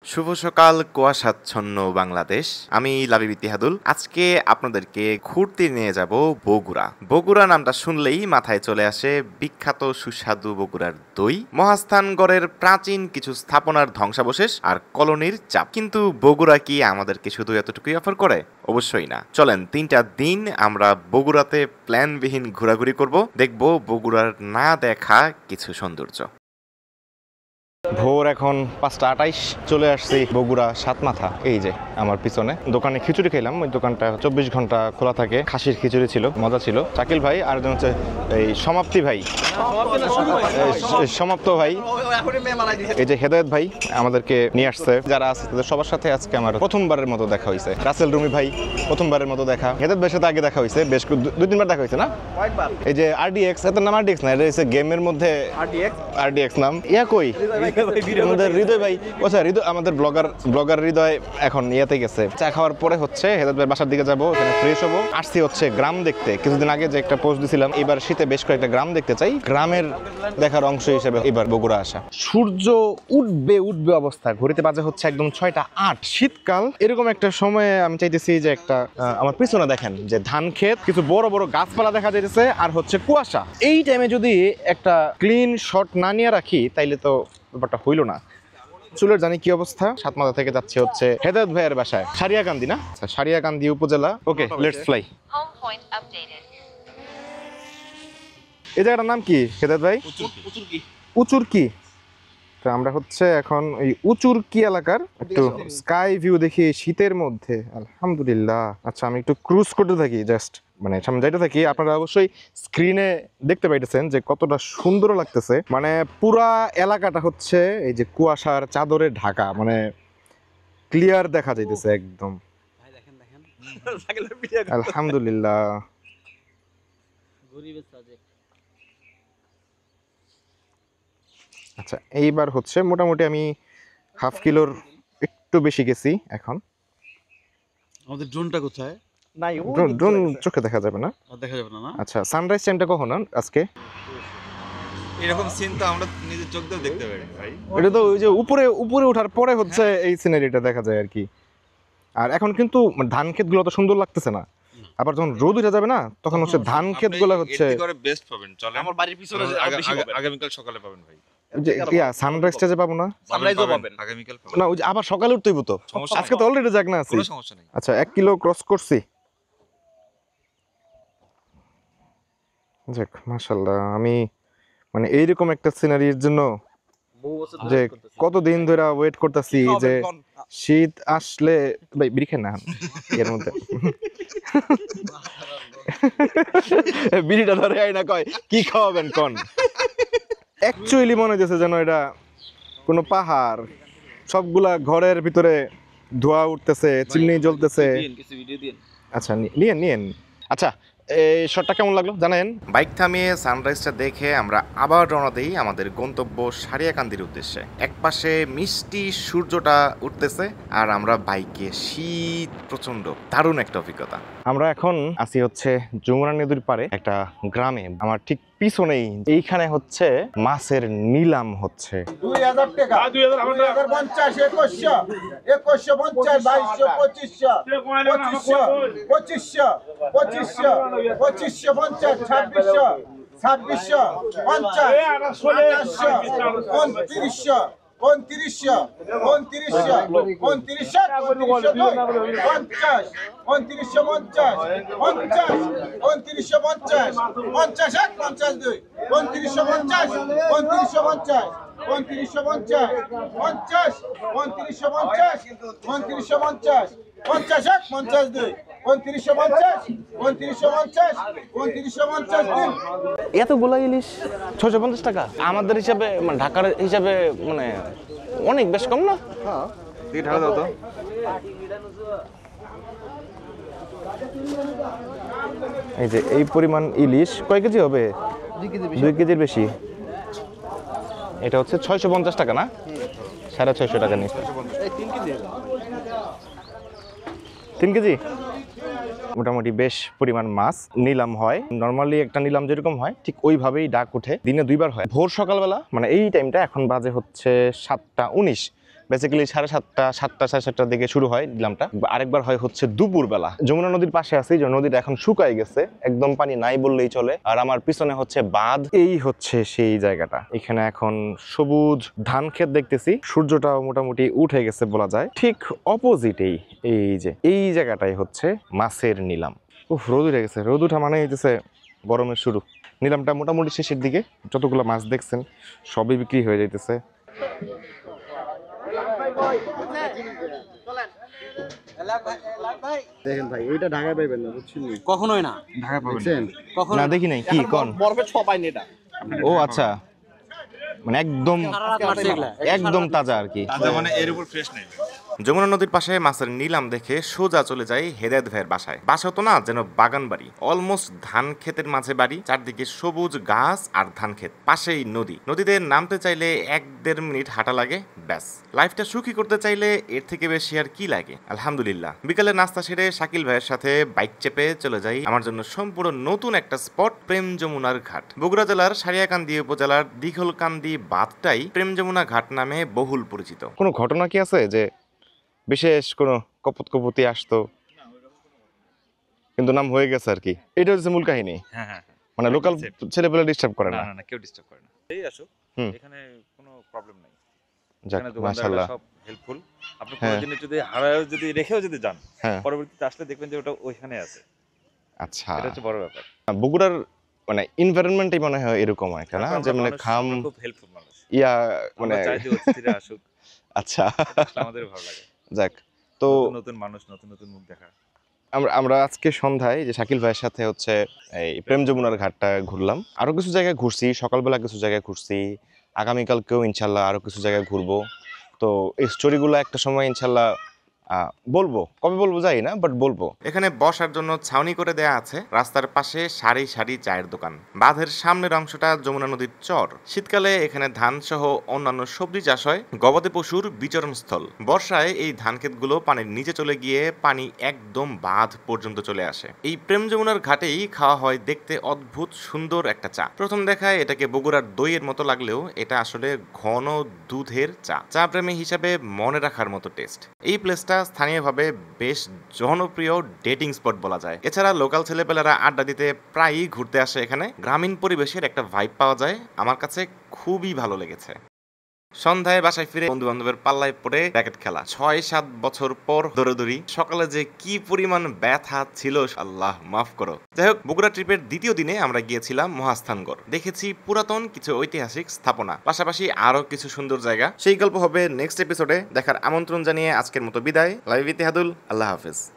শুভ সকাল কুয়াশাচ্ছন্ন বাংলাদেশ। আমি লাবিব ইতিহাদুল। আজকে আপনাদেরকে ঘুরতে নিয়ে যাব বগুড়া। বগুড়া নামটা শুনলেই মাথায় চলে আসে বিখ্যাত সুস্বাদু বগুড়ার দই, মহাস্থানগড়ের প্রাচীন কিছু স্থাপনার ধ্বংসাবশেষ আর কলোনির চাপ। কিন্তু বগুড়া কি আমাদেরকে শুধু এতটুকুই অফার করে? অবশ্যই না। চলেন 3টা দিন আমরা বগুড়াতে প্ল্যানবিহীন ঘোরাঘুরি করব, দেখব বগুড়ার না দেখা কিছু সৌন্দর্য। ভোর এখন 5:28, চলে আসছি বগুড়া সাতমাথা। এই যে আমার পিছনে দোকানে খিচুড়ি খেলাম। ওই দোকানটা 24 ঘন্টা খোলা থাকে। খাসির খিচুড়ি ছিল, মজা ছিল। শাকিল ভাই আর একজন হচ্ছে এই সমাপ্তি ভাই, সমাপ্ত ভাই, এই যে হেদায়েত ভাই আমাদেরকে নিয়ে আসছে। যারা আছে তাদের সবার সাথে আজকে আমার প্রথমবারের মতো দেখা হয়েছে। রাসেল রুমি ভাই প্রথমবার মতো দেখা। হেদায়েত ভাইয়ের সাথে আগে দেখা হয়েছে, বেশ 2-3বার দেখা হয়েছে না? এই যে RDX, এত নাম RDX না, এটা হচ্ছে গেমের মধ্যে RDX নাম। ইয়া কই আমাদের হৃদয় ভাই, আচ্ছা হৃদয় আমাদের ব্লগার হৃদয় এখন ইয়াতে গেছে। চা খাওয়ার পরে হচ্ছে হেদায়েত ভাইয়ের বাসার দিকে যাবো, এখানে ফ্রেশ হবো। আসছি হচ্ছে গ্রাম দেখতে। কিছুদিন আগে যে একটা পোস্ট দিছিলাম, এবার শীতে বেশ কয়েকটা গ্রাম দেখতে চাই। গ্রামের দেখার অংশ হিসেবে এবার বগুড়া আসা। সূর্য উঠবে অবস্থা, ঘড়িতে বাজে হচ্ছে একদম 6:08। শীতকাল এরকম একটা সময়ে আমি চাইতেছি যে একটা আমার পিছনে দেখেন যে ধান ক্ষেত, কিছু বড় বড় গাছপালা দেখা যাইতেছে আর হচ্ছে কুয়াশা। এই টাইমে যদি একটা ক্লিন শট না নিয়ে রাখি তাইলে তো ব্যাপারটা হইল না। চুলের জানি কি অবস্থা। সাতমাথা থেকে যাচ্ছে হচ্ছে হেদায়েত ভাইয়ের বাসায়, সারিয়াকান্দি না? Sariakandi upazila. Okay, let's fly. এই জায়গাটার নাম কি হেদায়েত ভাই? উচুরকি। তো আমরা হচ্ছে এখন এই উচুরকি এলাকার একটু স্কাই ভিউ দেখি শীতের মধ্যে। আলহামদুলিল্লাহ। আচ্ছা, আমি একটু ক্রুজ করতে থাকি, জাস্ট মানে সামনে যাইতে থাকি। আপনারা অবশ্যই স্ক্রিনে দেখতে পাইতেছেন যে কতটা সুন্দর লাগতেছে। মানে পুরা এলাকাটা হচ্ছে এই যে কুয়াশার চাদরে ঢাকা, মানে ক্লিয়ার দেখা যাইতেছে একদম। আলহামদুলিল্লাহ। আচ্ছা, এইবার হচ্ছে মোটামুটি আমি হাফ কিলোর একটু বেশি গেছি এখন। আমাদের ড্রোনটা কোথায়? নাই, ড্রোন চোখে দেখা যাবে না। দেখা যাবে না। আচ্ছা, সানরাইজ টাইমটা কখন আজকে? এরকম সিন তো আমরা নিজের চোখ দিয়েও দেখতে পারি ভাই। এটা তো ওই যে উপরে ওঠার পরে হচ্ছে এই সিনারিটা দেখা যায় আর কি। আর এখন কিন্তু ধান ক্ষেতগুলো তো সুন্দর লাগতেছে না। আবার যখন রোদ উঠে যাবে না, তখন হচ্ছে ধান ক্ষেতগুলো হচ্ছে বেস্ট পাবেন। চলেন আমার বাড়ির পিছনে আগামীকাল সকালে পাবেন ভাই। যে সানরাইজটা যে পাবো না, সানরাইজও পাবেন আগামীকাল পাবেন না? ওই যে আবার সকালে উঠতে হইব তো। আজকে তো অলরেডি জাগনা আছি, কোনো সমস্যা নেই। আচ্ছা, 1 কিলো ক্রস করছি। যাক, মাশাআল্লাহ। আমি মানে এইরকম একটা সিনারির জন্য যে কতদিন ধরে ওয়েট করতেছি যে শীত আসলে। ভাই বিড়ি খান না এর মধ্যে। বিড়িটা ধরে আই না, কয় কি খাওয়াবেন কোন? অ্যাকচুয়ালি মনে হইতেছে যেন এটা কোনো পাহাড়। সবগুলা ঘরের ভিতরে ধোঁয়া উঠতেছে, চিমনি জ্বলতেছে। আচ্ছা, নিয়েন। আচ্ছা, এই শটটা কেমন লাগলো জানেন? বাইক থামিয়ে সানরাইজটা দেখে আমরা আবার রওনা দিই আমাদের গন্তব্য সারিয়াকান্দির উদ্দেশ্যে। একপাশে মিষ্টি সূর্যটা উঠতেছে আর আমরা বাইকে, শীত প্রচন্ড, দারুণ একটা অভিজ্ঞতা। আমরা এখন আছি হচ্ছে যমুনা নদীর পাড়ে একটা গ্রামে। আমার ঠিক পিছনেই এইখানে হচ্ছে মাছের নিলাম হচ্ছে। 2000 টাকা, 2050, 2100, 2150, 2200, 2500, 2500, 2500, 2550, 2600, 2600, 50, 2800, 2900, 2900, 2900, 2900, 50, 2950, 50, 2950, 50, 52, 2950, 2950, 2950, 50, 2950, 2950, 50, 52, 2950, 2950, 2950 এতগুলো ইলিশ 650 টাকা আমাদের হিসাবে, মানে ঢাকার হিসাবে মানে অনেক বেশ কম না? হ্যাঁ, ঢাকা দাও তো। এই যে এই পরিমাণ ইলিশ কয় কেজি হবে? 2 কেজির বেশি। এটা হচ্ছে 650 টাকা না? 650 টাকা নিচ্ছে। 3 কেজি মোটামুটি বেশ পরিমাণ মাছ নিলাম হয়। নর্মালি একটা নিলাম যেরকম হয় ঠিক ওইভাবেই ডাক উঠে, দিনে 2বার হয়। ভোর সকালবেলা, মানে এই টাইমটা এখন বাজে হচ্ছে 7:19, বেসিক্যালি 7:30 7টা 7:30টার দিকে শুরু হয় নিলামটা, আরেকবার হয় হচ্ছে দুপুরবেলা। যমুনা নদীর পাশে আছি, যে নদীটা এখন শুকায় গেছে, একদম পানি নাই বললেই চলে। আর আমার পিছনে হচ্ছে বাঁধ, এই হচ্ছে সেই জায়গাটা। এখানে এখন সবুজ ধান ক্ষেত দেখতেছি, সূর্যটাও মোটামুটি উঠে গেছে বলা যায়। ঠিক অপোজিটেই এই জায়গাটাই হচ্ছে মাছের নিলাম। রোদ উঠে গেছে, রোদ উঠা মানে হইতেছে গরমের শুরু। নিলামটা মোটামুটি শেষের দিকে, যতগুলো মাছ দেখছেন সবই বিক্রি হয়ে যাইতেছে। দেখেন ভাই, এইটা ঢাকায় পাইবেন না, বুঝছেন? কখনোই না, ঢাকা পাবেন বুঝছেন? কখনো না দেখি নাই, কি কোন? বরফের ছ পাইনি এটা। ও আচ্ছা, মানে একদম একদম তাজা আর কি। তাজা মানে এর উপর ফ্রেশ নেই। যমুনা নদীর পাশে মাছের নিলাম দেখে সোজা চলে যাই হেদায়েত ভাইয়ের বাসায়। বাসা তো না, যেন বাগান বাড়ি, অলমোস্ট ধান ক্ষেতের মাঝে বাড়ি, চারদিকে সবুজ গাছ আর ধান ক্ষেত, পাশেই নদী। নদীতে নামতে চাইলে 1-1.5 মিনিট হাঁটা লাগে, ব্যাস। লাইফটা সুখী করতে চাইলে এর থেকে বেশি আর কি লাগে। আলহামদুলিল্লাহ। বিকালে নাস্তা সেরে শাকিল ভাইয়ের সাথে বাইক চেপে চলে যাই আমার জন্য সম্পূর্ণ নতুন একটা স্পট, প্রেম যমুনার ঘাট। বগুড়া জেলার সারিয়াকান্দি উপজেলার দীঘলকান্দি বাঁধটাই প্রেম যমুনা ঘাট নামে বহুল পরিচিত। কোনো ঘটনা কি আছে যে বিশেষ কোনো কপতি আসতো কিন্তু নাম হয়ে গেছে আর কি? এটা হচ্ছে মূল কাহিনী। হ্যাঁ, মানে লোকাল ছেলেপেলে ডিস্টার্ব করে না। না কেউ ডিস্টার্ব করে না। এই আসুক, এখানে কোনো প্রবলেম নাই। যাক, এখানে দোকানদাররা মাশাআল্লাহ। সব হেল্পফুল। আপনি হ্যাঁ। কোনোদিন যদি হারায় যদি রেখেও যদি যান, হ্যাঁ, পরবর্তীতে আসলে দেখবেন যে ওটা ওইখানে আছে। আচ্ছা। এটা হচ্ছে বড় ব্যাপার। বগুড়ার মানে এনভায়রনমেন্টই মনে হয় এরকম একটা না, তারপর যে আমরা মানে মানুষ, খাম আমরা খুব হেল্পফুল মানুষ। ইয়া মানে আমরা চাই যে অতিথিরা আসুক। আচ্ছা, আসলে আমাদের ভালো লাগে। যাক। তো নতুন নতুন মানুষ, নতুন নতুন মুখ দেখা। আমরা আজকে সন্ধ্যায় যে শাকিল ভাইয়ের সাথে হচ্ছে এই প্রেম যমুনার ঘাটটা ঘুরলাম। আরো কিছু জায়গায় ঘুরছি, সকালবেলা কিছু জায়গায় ঘুরছি, আগামীকালকেও ইনশাল্লাহ আরো কিছু জায়গায় ঘুরবো। তো এই স্টোরিগুলো একটা সময় ইনশাল্লাহ বলবো, কবে বলবো যাই না, বাট বলবো। এখানে বসার জন্য ছাউনি করে দেয়া আছে, রাস্তার পাশে সারি সারি চায়ের দোকান। বাঁধের সামনের অংশটা যমুনা নদীর চর। শীতকালে এখানে ধান সহ অন্যান্য সবজি চাষ হয়, গবাদি পশুর বিচরণস্থল। বর্ষায় এই ধান ক্ষেতগুলো পানির নিচে চলে গিয়ে পানি একদম বাঁধ পর্যন্ত চলে আসে। এই প্রেম যমুনার ঘাটেই খাওয়া হয় দেখতে অদ্ভুত সুন্দর একটা চা। প্রথম দেখায় এটাকে বগুড়ার দইয়ের মতো লাগলেও এটা আসলে ঘন দুধের চা। চা প্রেমী হিসাবে মনে রাখার মতো টেস্ট। এই প্লেসটা স্থানীয়ভাবে বেশ জনপ্রিয় ডেটিং স্পট বলা যায়। এছাড়া লোকাল ছেলেপেলেরা আড্ডা দিতে প্রায়ই ঘুরতে আসে এখানে। গ্রামীণ পরিবেশের একটা ভাইব পাওয়া যায়, আমার কাছে খুবই ভালো লেগেছে। সন্ধ্যায় বাসায় ফিরে বন্ধু বান্ধবের পাল্লায় পড়ে র্যাকেট খেলা, 6-7 বছর পর দৌড়াদৌড়ি। সকালে যে কি পরিমাণ ব্যথা ছিল, আল্লাহ মাফ করো। যাই হোক, বগুড়া ট্রিপের দ্বিতীয় দিনে আমরা গিয়েছিলাম মহাস্থানগড়। দেখেছি পুরাতন কিছু ঐতিহাসিক স্থাপনা, পাশাপাশি আরো কিছু সুন্দর জায়গা। সেই গল্প হবে নেক্সট এপিসোডে। দেখার আমন্ত্রণ জানিয়ে আজকের মতো বিদায়। লাইভ ইতিহাদুল, আল্লাহ হাফেজ।